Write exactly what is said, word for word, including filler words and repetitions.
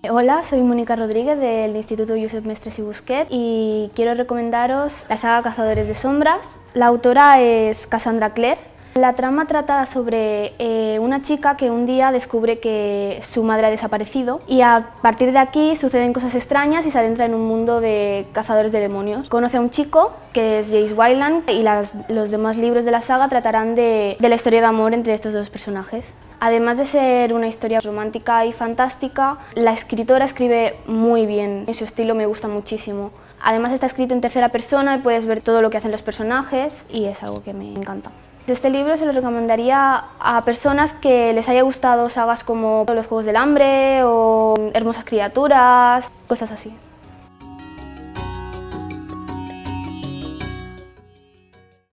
Hola, soy Mónica Rodríguez del Instituto Josep Mestres y Busquets y quiero recomendaros la saga Cazadores de Sombras. La autora es Cassandra Clare. La trama trata sobre eh, una chica que un día descubre que su madre ha desaparecido y a partir de aquí suceden cosas extrañas y se adentra en un mundo de cazadores de demonios. Conoce a un chico que es Jace Wyland y las, los demás libros de la saga tratarán de, de la historia de amor entre estos dos personajes. Además de ser una historia romántica y fantástica, la escritora escribe muy bien y su estilo me gusta muchísimo. Además está escrito en tercera persona y puedes ver todo lo que hacen los personajes y es algo que me encanta. Este libro se lo recomendaría a personas que les haya gustado sagas como Los Juegos del Hambre o Hermosas Criaturas, cosas así.